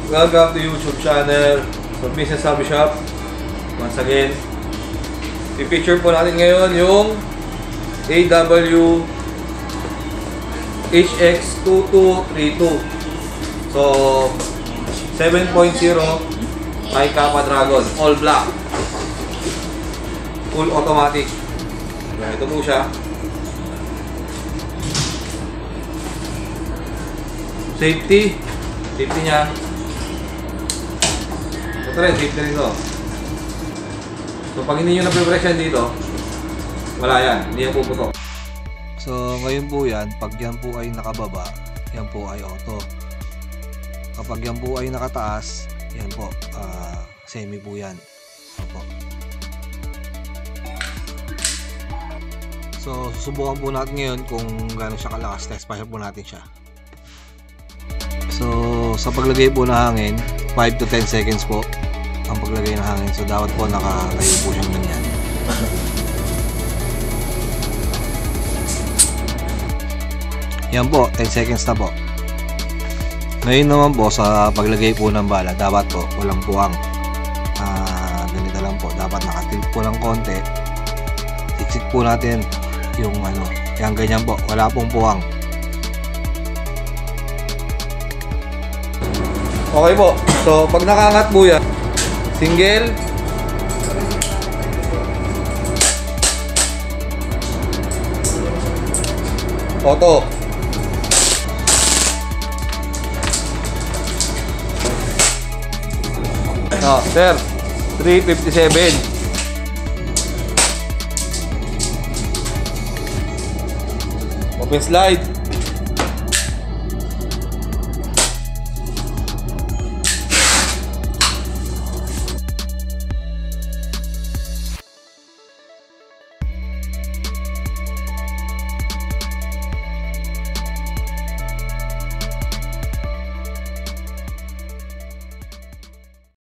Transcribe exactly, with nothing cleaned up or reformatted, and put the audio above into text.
Welcome to YouTube channel. So, Business Hobby Shop. Once again, i-picture po natin ngayon yung A W H X two two three two. So, seven point oh by Kappa Dragon. All black. Full automatic. Ito po siya. Safety. Safety niya. Ito rin, safety rin ito. So, pag hindi nyo na-press yan dito, wala yan. Hindi yan puputok. So, ngayon po yan, pag yan po ay nakababa, yan po ay auto. Kapag yan po ay nakataas, yan po, uh, semi po yan. Opo. So, susubukan po natin ngayon kung gaano siya kalakas. Test fire po natin siya. So, sa paglagay po ng hangin, five to ten seconds po ang paglagay ng hangin. So, dapat po nakatayo po siyang ganyan. Yan po, ten seconds na po. Ngayon naman po, sa paglagay po ng bala, dapat po walang puwang. Uh, ganito lang po, dapat nakatilt po ng konti. Siksik po natin yung ano, yan ganyan po, wala pong puwang. Okay po, so pag nakangat po yan, single, auto. Oh, sir, three fifty-seven. Open slide.